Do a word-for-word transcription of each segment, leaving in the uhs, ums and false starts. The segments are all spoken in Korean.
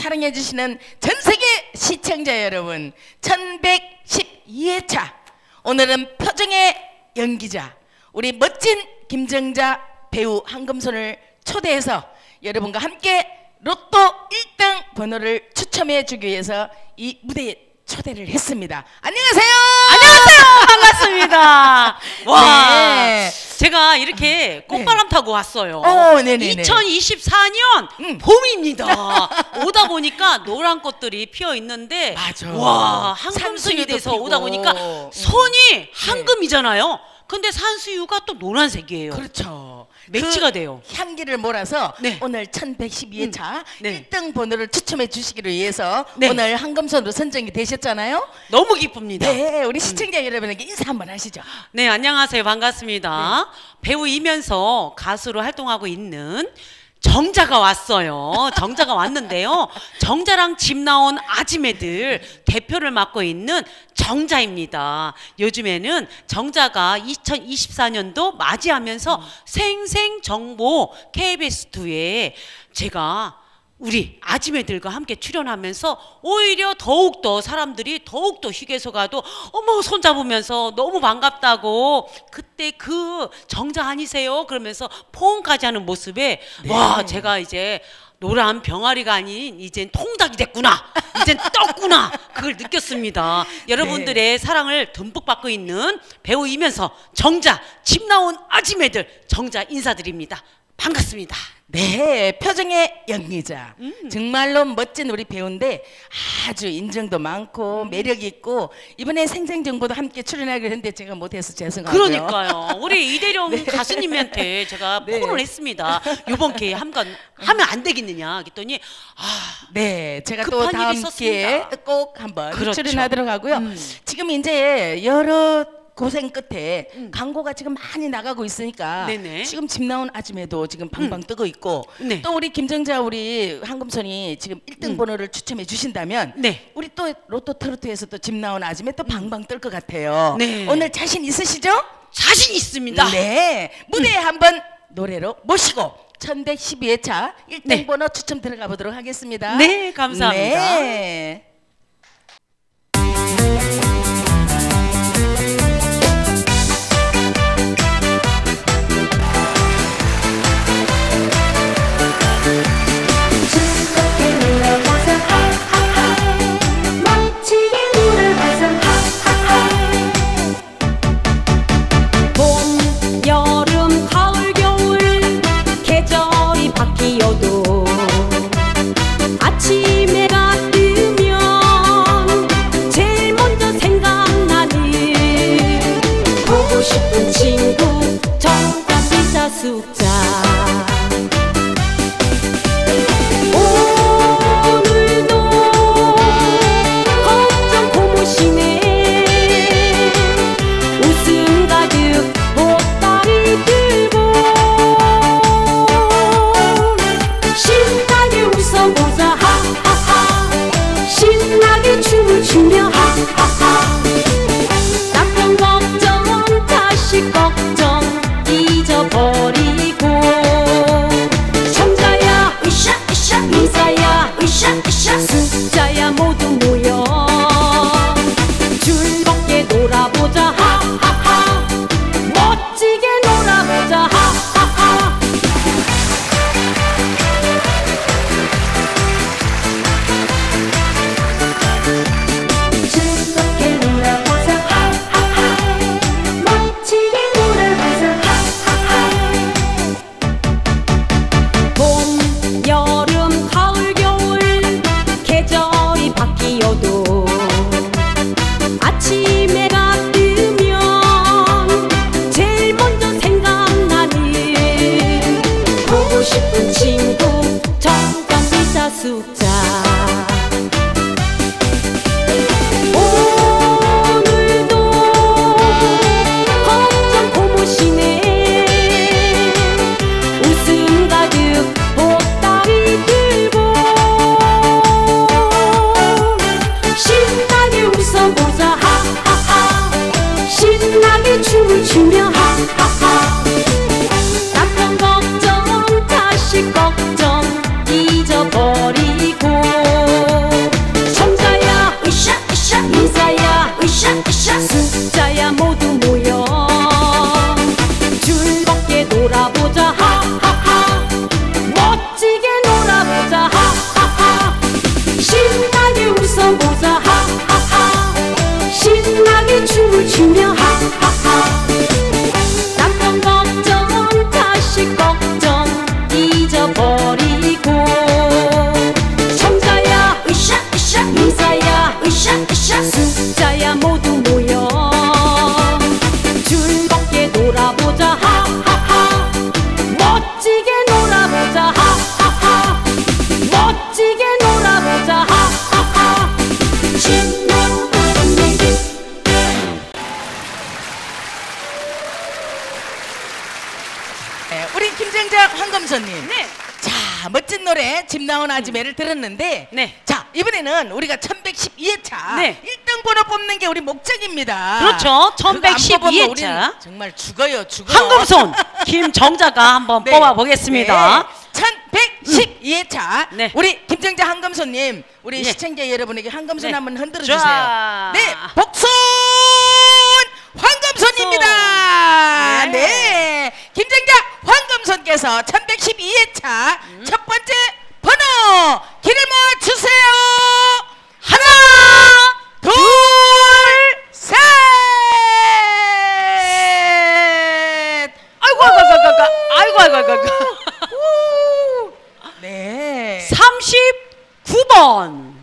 사랑해 주시는 전세계 시청자 여러분, 천백십이 회차 오늘은 표정의 연기자 우리 멋진 김정자 배우 한금손을 초대해서 여러분과 함께 로또 일 등 번호를 추첨해 주기 위해서 이 무대에 초대를 했습니다. 안녕하세요. 안녕하세요. 반갑습니다. 와, 네. 제가 이렇게 꽃바람 네. 타고 왔어요. 어, 네네네. 이천이십사 년 음. 봄입니다. 오다 보니까 노란 꽃들이 피어 있는데, 맞아. 와, 한금순이 돼서 피고. 오다 보니까 손이 황금이잖아요. 근데 산수유가 또 노란색이에요. 그렇죠. 매치가 그 돼요. 향기를 몰아서 네. 오늘 천백십이 회차 음. 네. 일 등 번호를 추첨해 주시기를 위해서 네. 오늘 한금손으로 선정이 되셨잖아요. 너무 기쁩니다. 네, 우리 시청자 음. 여러분에게 인사 한번 하시죠. 네, 안녕하세요. 반갑습니다. 네. 배우이면서 가수로 활동하고 있는 정자가 왔어요. 정자가 왔는데요. 정자랑 집 나온 아지매들 대표를 맡고 있는 정자입니다. 요즘에는 정자가 이천이십사 년도 맞이하면서 음. 생생정보 케이비에스이에 제가 우리 아지매들과 함께 출연하면서 오히려 더욱더 사람들이 더욱더 휴게소 가도 어머 손잡으면서 너무 반갑다고 그때 그 정자 아니세요? 그러면서 포옹까지 하는 모습에 네. 와 제가 이제 노란 병아리가 아닌 이젠 통닭이 됐구나, 이젠 떴구나, 그걸 느꼈습니다. 여러분들의 네. 사랑을 듬뿍 받고 있는 배우이면서 정자 집 나온 아지매들 정자 인사드립니다. 반갑습니다. 네, 표정의 연기자. 음. 정말로 멋진 우리 배우인데 아주 인정도 많고 음. 매력 있고 이번에 생생정보도 함께 출연하기로 했는데 제가 못해서 죄송하고요. 그러니까요. 우리 이대령 네. 가수님한테 제가 네. 포문을 했습니다. 이번 기회에 한번 하면 안 되겠느냐 했더니 아, 네, 제가 또 다음 기회에 꼭 한번 그렇죠. 출연하도록 하고요. 음. 지금 이제 여러 고생 끝에 음. 광고가 지금 많이 나가고 있으니까 네네. 지금 집 나온 아줌매도 지금 방방 음. 뜨고 있고 네. 또 우리 김정자 우리 한금손이 지금 일 등 음. 번호를 추첨해 주신다면 네. 우리 또 로또 트로트에서 또 집 나온 아줌매 또 방방 뜰 것 같아요. 네. 오늘 자신 있으시죠? 자신 있습니다. 네, 무대에 음. 한번 노래로 모시고 천백십이 회차 일 등 네. 번호 추첨 들어가 보도록 하겠습니다. 네, 감사합니다. 네. 아침해가 뜨면 숫자야 모두 모여 즐겁게 놀아보자 하하하 멋지게 놀아보자 하하하 멋지게 놀아보자 하하하 신나는 얘기. 네, 우리 김정자 황금손님. 네. 자, 멋진 노래 집 나온 아지매를 들었는데 네. 자, 이번에는 우리가 천백십이 회차 네. 일 등 번호 뽑는 게 우리 목적입니다. 그렇죠. 천백십이 우린 회차. 정말 죽어요, 죽어. 황금손 김정자가 한번 네. 뽑아보겠습니다. 네. 천백십이 회차 네. 우리 김정자 황금손님, 우리 네. 시청자 여러분에게 황금손 네. 한번 흔들어 주세요. 자. 네, 복손 황금손입니다. 네. 네. 김정자 황금손께서 천백십이 회차 음. 첫 번째 번호 길을 모아 주세요. 하나, 둘, 셋. 아이고 아이고 아이고 아이고 아이고 아이고 아이고. 네. 삼십구 번.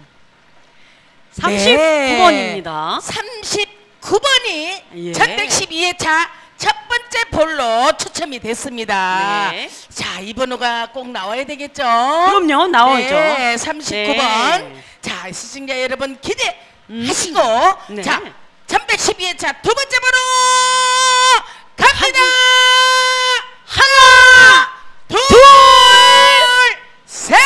삼십구 번입니다. 삼십구 번이 예. 천백십이 회차 첫 번째 볼로 추첨이 됐습니다. 네. 자, 이 번호가 꼭 나와야 되겠죠? 그럼요, 나와야죠. 네, 삼십구 번. 네. 자, 시청자 여러분 기대하시고 음. 네. 자, 천백십이 회차 두 번째 번호 갑니다. 하나, 둘, 셋.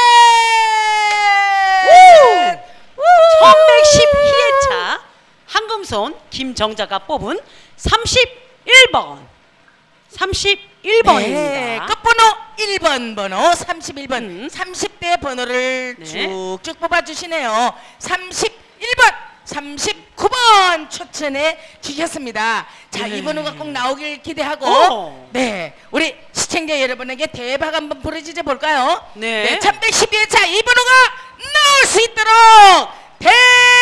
천백십이 회차 황금손 김정자가 뽑은 삼십일 번. 삼십일 번입니다. 네, 끝번호 일 번 번호 삼십일 번. 음. 삼십 대 번호를 네. 쭉쭉 뽑아주시네요. 삼십일 번, 삼십구 번 추천해 주셨습니다. 자, 네. 이 번호가 꼭 나오길 기대하고 오. 네, 우리 시청자 여러분에게 대박 한번 부르짖어 볼까요? 네. 천백십이 회차 이 번호가 나올 수 있도록 대박!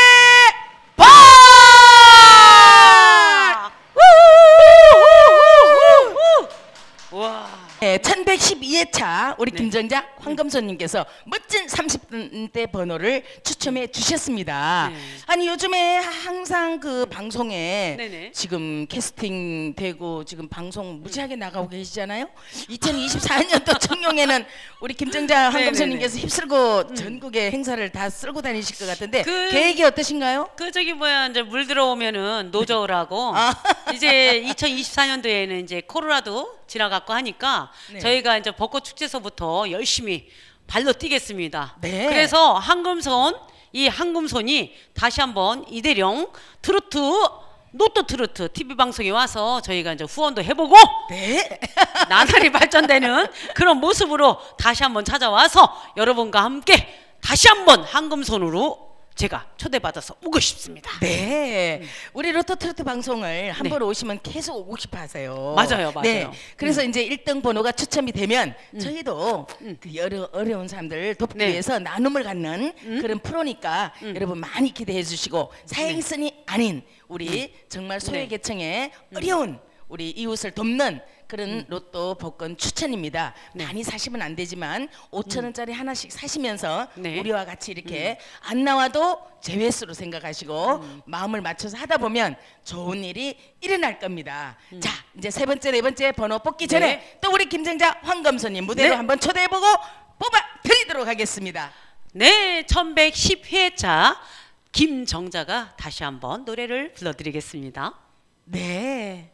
와. 네, 천백십이 회차 우리 네. 김정자 황금손님께서 멋진 삼십 대 번호를 추첨해 주셨습니다. 네. 아니 요즘에 항상 그 방송에 네네. 지금 캐스팅 되고 지금 방송 무지하게 나가고 계시잖아요. 이천이십사 년도 청룡에는 우리 김정자 황금손님께서 휩쓸고 전국의 행사를 다 쓸고 다니실 것 같은데 그- 계획이 어떠신가요? 그 저기 뭐야 이제 물 들어오면은 노저우라고 아. 이제 이천이십사 년도에는 이제 코로나도 지나갔고 하니까 네. 저희가 이제 벚꽃 축제서부터 열심히 발로 뛰겠습니다. 네. 그래서 황금손 이 황금손이 다시 한번 이대령 트로트 노또 트로트 티비 방송에 와서 저희가 이제 후원도 해보고 네. 나날이 발전되는 그런 모습으로 다시 한번 찾아와서 여러분과 함께 다시 한번 황금손으로 제가 초대받아서 오고 싶습니다. 네, 우리 로또 트로트 방송을 한 네. 번 오시면 계속 오고 싶어 하세요. 맞아요, 맞아요. 네, 그래서 음. 이제 일 등 번호가 추첨이 되면 음. 저희도 음. 그 어려, 어려운 사람들 돕기 네. 위해서 나눔을 갖는 음. 그런 프로니까 음. 여러분 많이 기대해 주시고 사행선이 아닌 우리 정말 소외계층의 어려운 우리 이웃을 돕는 그런 음. 로또 복권 추천입니다. 네. 많이 사시면 안 되지만 오천 원짜리 하나씩 사시면서 네. 우리와 같이 이렇게 안 나와도 제외수로 생각하시고 음. 마음을 맞춰서 하다 보면 좋은 일이 일어날 겁니다. 자, 이제 세 번째, 네 번째 번호 뽑기 전에 네. 또 우리 김정자 황금손님 무대로 네. 한번 초대해보고 뽑아 드리도록 하겠습니다. 네, 천백십 회차 김정자가 다시 한번 노래를 불러드리겠습니다. 네.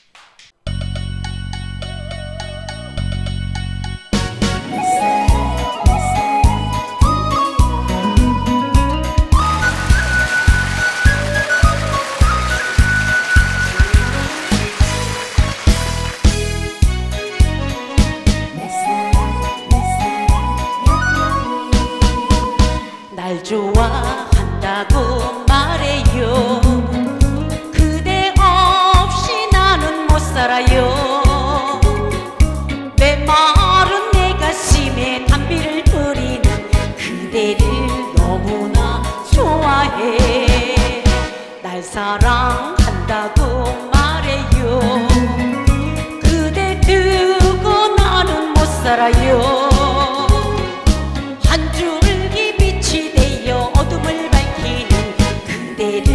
날 좋아한다고 말해요. 그대 없이 나는 못 살아요. 메마른 내 가슴에 담비를 뿌리는 그대를 너무나 좋아해. 날 사랑한다고 말해요. 그대 두고 나는 못 살아요. 한 줄기 빛이 되어 어둠을 밝히는 그대를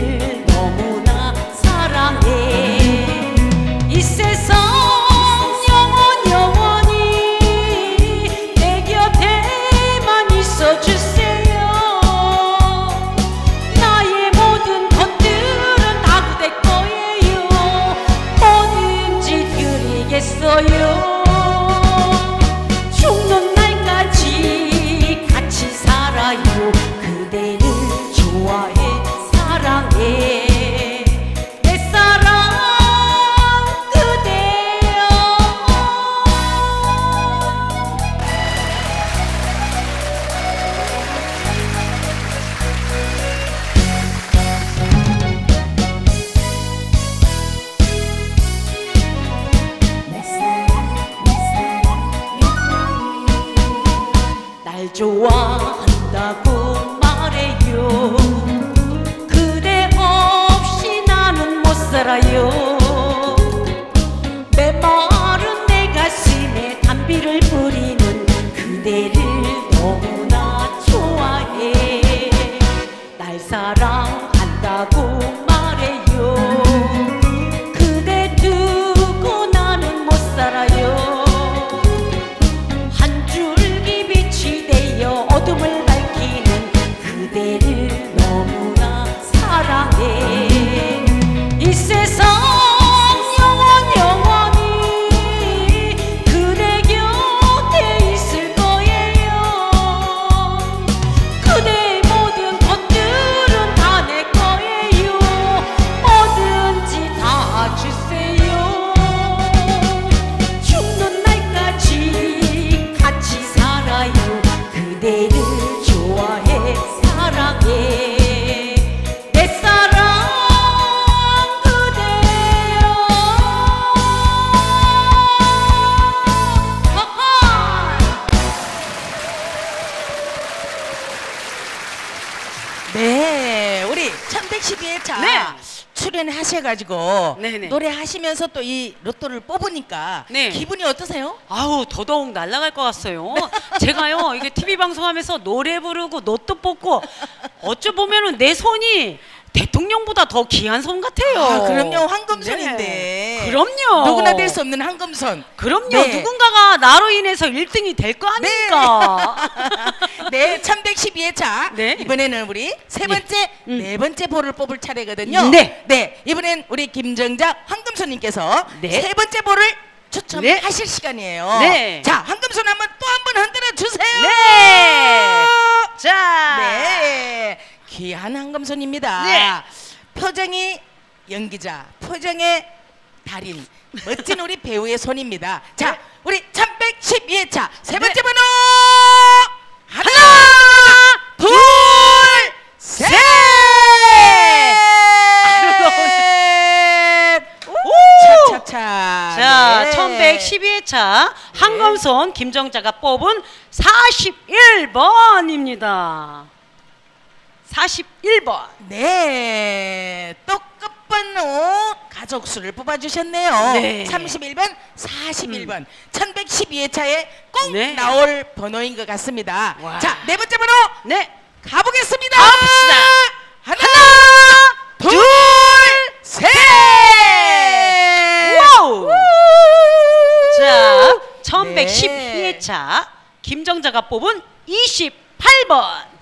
살아요. 메마른 내 가슴에 담비를 뿌리는 그대를 너무나 좋아해. 날 사랑한다고 말해요. 그대 두고 나는 못 살아요. 한 줄기 빛이 되어 어둠을 밝히는 그대를 너무나 사랑해. 이 세상 영원 영원히 그대 곁에 있을 거예요. 그대의 모든 것들은 다 내 거예요. 뭐든지 다 주세요. 죽는 날까지 같이 살아요. 그대를 좋아해 사랑해. 내 사랑 그대여. 하하. 네, 우리 천백십이 회차 네. 출연하셔가지고 네네. 노래하시면서 또 이 로또를 뽑으니까 네. 기분이 어떠세요? 아우 더더욱 날아갈 것 같아요. 제가요 이게 티비 방송하면서 노래 부르고 로또 뽑고 어쩌 보면은 내 손이 대통령보다 더 귀한 손 같아요. 아, 그럼요, 황금손인데. 네. 그럼요. 누구나 될 수 없는 황금손. 그럼요. 네. 누군가가 나로 인해서 일 등이 될 거 아닙니까? 네, 천백십이 회차. 네. 이번에는 우리 세 번째, 음. 네 번째 볼을 뽑을 차례거든요. 네. 네, 이번엔 우리 김정자 황금손님께서 네. 세 번째 볼을 추첨하실 네. 시간이에요. 네. 자, 황금손 한번 또 한 번 흔들어 주세요. 네. 자. 네. 귀한 황금손입니다. 네. 표정이 연기자, 표정의 달인, 멋진 우리 배우의 손입니다. 자, 네. 우리 천백십이 회차 세 번째 네. 번호 하나, 둘, 셋. 차차차. 자, 네. 천백십이 회차 황금손 김정자가 뽑은 사십일 번입니다. 사십일 번. 네, 또 끝번호 가족수를 뽑아주셨네요. 네. 삼십일 번, 사십일 번, 천백십이 회차에 꼭 네. 나올 번호인 것 같습니다. 와. 자, 네 번째 번호 네. 가보겠습니다. 가봅시다. 하나, 둘, 둘, 셋. 와우. 자, 천백십이 회차 김정자가 뽑은 이십팔 번.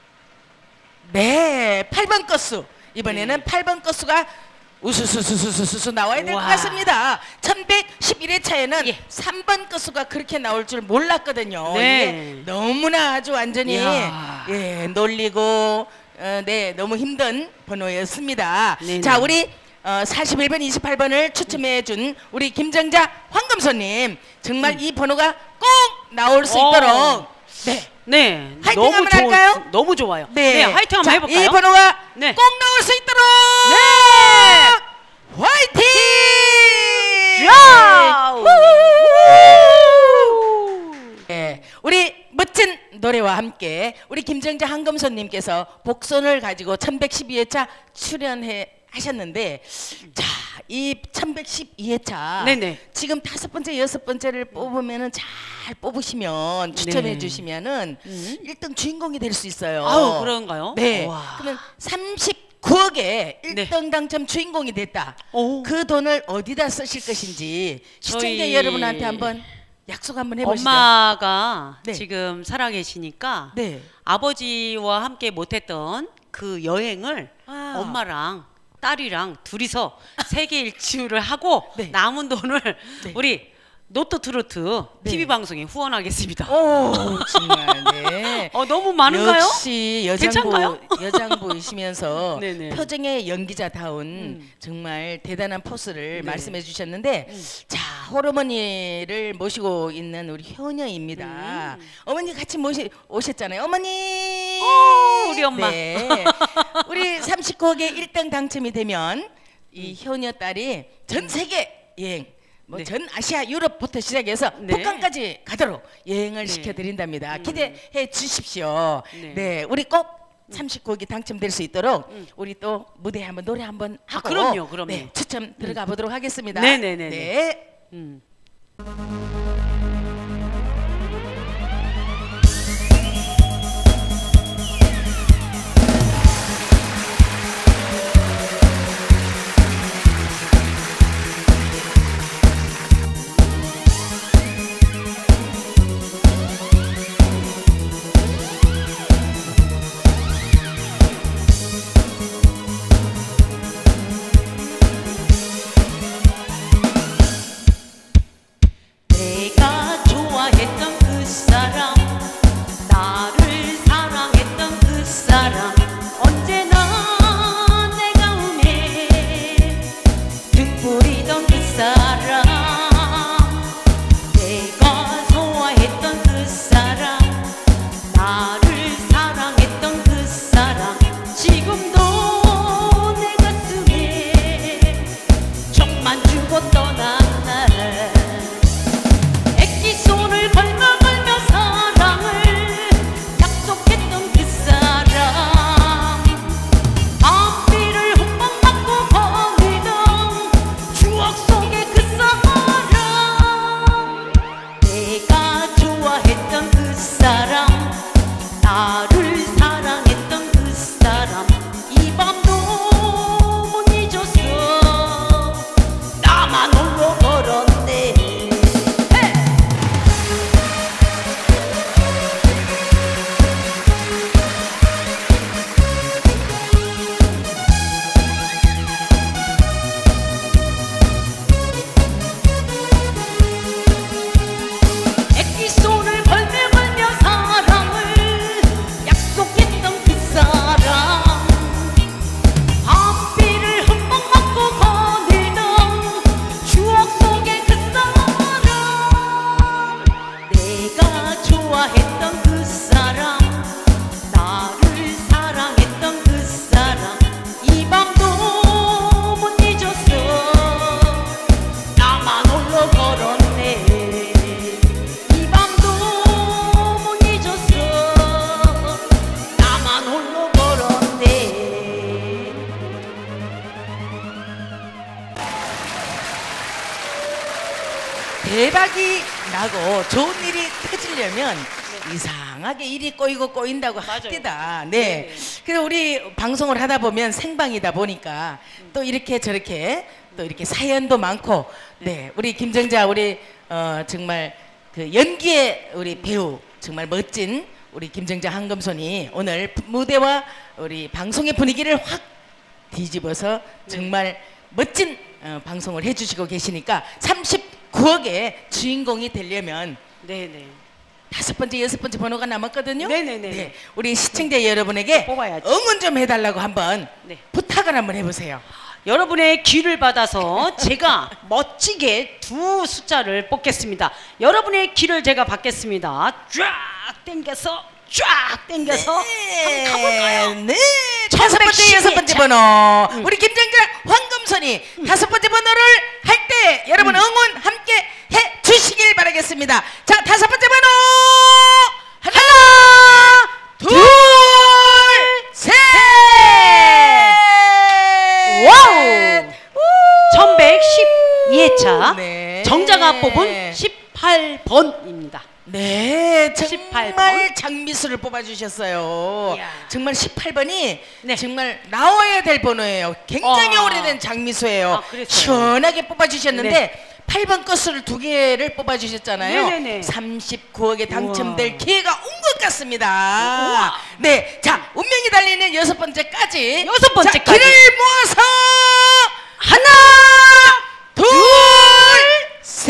네, 팔 번 건수. 이번에는 네. 팔 번 건수가 우수수수수수수 나와야 될 것 와. 같습니다. 천백십일 회차에는 예. 삼 번 건수가 그렇게 나올 줄 몰랐거든요. 네. 이게 너무나 아주 완전히 이야. 예, 놀리고 어, 네, 너무 힘든 번호였습니다. 네네. 자, 우리 어, 사십일 번, 이십팔 번을 추첨해 준 우리 김정자 황금손님, 정말 음. 이 번호가 꼭 나올 수 오. 있도록 네. 네. 화이팅 너무 한번 좋- 할까요? 너무 좋아요. 네, 네, 화이팅 한번 자, 해볼까요? 이 번호가 네. 꼭 나올 수 있도록 네. 화이팅! 야우! 네, 우리 멋진 노래와 함께 우리 김정자 황금손님께서 복선을 가지고 천백십이 회차 출연해 하셨는데, 자, 이 천백십이 회차 네네. 지금 다섯 번째, 여섯 번째를 뽑으면은 잘 뽑으시면 추첨해 네. 주시면은 음. 일 등 주인공이 될 수 있어요. 아우, 그런가요? 네. 와. 그러면 삼십구억의 일 등 네. 당첨 주인공이 됐다. 오. 그 돈을 어디다 쓰실 것인지 시청자 저희 여러분한테 한번 약속 한번 해보시죠. 엄마가 네. 지금 살아계시니까 네. 아버지와 함께 못했던 그 여행을 아. 엄마랑 딸이랑 둘이서 세계 일주를 하고 네. 남은 돈을 네. 우리 노트 트로트 네. 티비 방송에 후원하겠습니다. 오, 정말 네. 어, 너무 많은가요? 역시 여장부 괜찮나요? 여장부이시면서 네네. 표정의 연기자다운 음. 정말 대단한 포스를 네. 말씀해 주셨는데, 음. 자, 홀어머니를 모시고 있는 우리 효녀입니다. 음. 어머니 같이 모시 오셨잖아요. 어머니. 오, 우리 엄마. 네. 우리 삼십구억의 일 등 당첨이 되면 이 효녀 딸이 전 세계 여행, 뭐 네. 전 아시아 유럽부터 시작해서 네. 북한까지 가도록 여행을 네. 시켜드린답니다. 음. 기대해 주십시오. 네. 네, 우리 꼭 삼십구 억이 당첨될 수 있도록 음. 우리 또 무대에 한번 노래 한번 하고 아, 그럼요, 그럼요. 네, 추첨 들어가 보도록 하겠습니다. 네네네. 네. 음. 대박이 나고 좋은 일이 터지려면 네. 이상하게 일이 꼬이고 꼬인다고 합디다. 네. 네네. 그래서 우리 방송을 하다 보면 생방이다 보니까 음. 또 이렇게 저렇게 또 이렇게 사연도 많고 네, 네. 우리 김정자 우리 어 정말 그 연기의 우리 배우 정말 멋진 우리 김정자 한금손이 오늘 무대와 우리 방송의 분위기를 확 뒤집어서 정말 네. 멋진 어, 방송을 해주시고 계시니까 삼십구 억의 주인공이 되려면 네네. 다섯 번째, 여섯 번째 번호가 남았거든요. 네네네. 네, 우리 시청자 여러분에게 뽑아야지. 응원 좀 해달라고 한번 네. 부탁을 한번 해보세요. 여러분의 귀를 받아서 제가 멋지게 두 숫자를 뽑겠습니다. 여러분의 귀를 제가 받겠습니다. 쫙 당겨서 쫙 당겨서 네. 한번 가볼까요? 네. 다섯 번째, 여섯 번째 번호 음. 우리 김정자 황금손이 음. 다섯 번째 번호를 할 때 여러분 음. 응원 함께 해 주시길 바라겠습니다. 자, 다섯 번째 번호 하나, 둘, 셋. 와우. 천백십이 회차 네. 정자가 뽑은 십팔 번입니다. 네, 정말 장미수를 뽑아주셨어요. 이야. 정말 십팔 번이 네. 정말 나와야 될 번호예요. 굉장히 어. 오래된 장미수예요. 아, 시원하게 뽑아주셨는데 네. 팔 번 끝수를 두 개를 뽑아주셨잖아요. 네네네. 삼십구 억에 당첨될 우와. 기회가 온 것 같습니다. 우와. 네, 자 운명이 달리는 여섯 번째까지 여섯 번째까지 자, 길을 모아서 하나, 둘, 셋.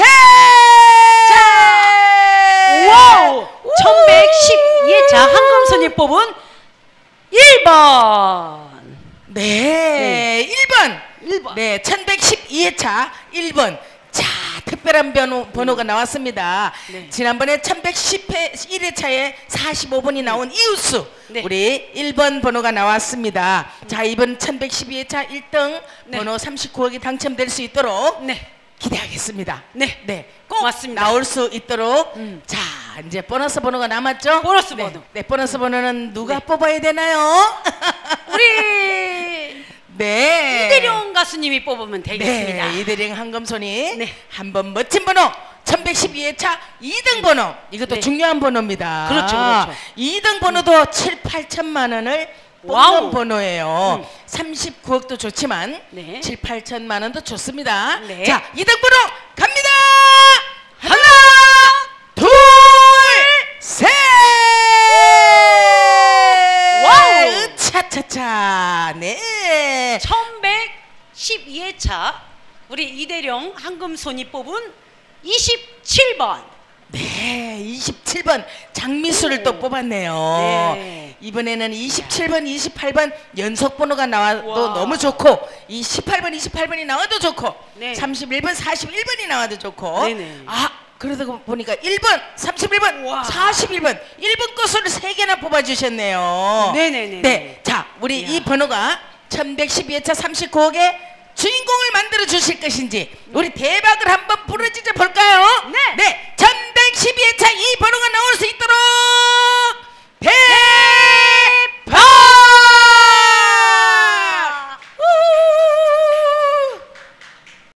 와우! 천백십이 회차 한금손이 뽑은 일 번. 네, 네. 일 번. 일 번. 네, 천백십이 회차 일 번. 자, 특별한 번호, 번호가 나왔습니다. 네. 지난번에 천백십일 회차에 사십오 번이 나온 이웃수. 네. 우리 일 번 번호가 나왔습니다. 음. 자, 이번 천백십이 회차 일 등 네. 번호 삼십구 억이 당첨될 수 있도록 네. 기대하겠습니다. 네, 네, 꼭 맞습니다. 나올 수 있도록 음. 자 이제 보너스 번호가 남았죠? 보너스 네. 번호. 네, 보너스 번호는 누가 뽑아야 되나요? 우리 네. 이대룡 가수님이 뽑으면 되겠습니다. 네, 이대룡 한금손이 네. 한번 멋진 번호 천백십이 회차 이 등 번호, 이것도 네. 중요한 번호입니다. 그렇죠, 그렇죠. 이 등 번호도 칠, 팔천만 원을 와우. 뽑는 번호예요. 음. 삼십구억도 좋지만 네. 칠, 팔천만 원도 좋습니다. 네. 자, 이 등 번호 갑니다. 하나, 둘, 셋. 와우. 차차차. 네. 천백십이 회차 우리 이대룡 한금손이 뽑은 이십칠 번. 네, 이십칠 번 장미수를 오. 또 뽑았네요. 네. 이번에는 이십칠 번, 이십팔 번 연속 번호가 나와도 와. 너무 좋고, 이 십팔 번, 이십팔 번이 나와도 좋고, 네. 삼십일 번, 사십일 번이 나와도 좋고. 네네. 아, 그러다 보니까 일 번, 삼십일 번, 와. 사십일 번, 일 번 것을 세 개나 뽑아주셨네요. 네네네. 네, 자, 우리 이야. 이 번호가 천백십이 회차 삼십구억의 주인공을 만들어 주실 것인지 우리 대박을 한번 부르짖어 볼까요? 네. 네, 천백십이 회차 이 번호가 나올 수 있도록 대박!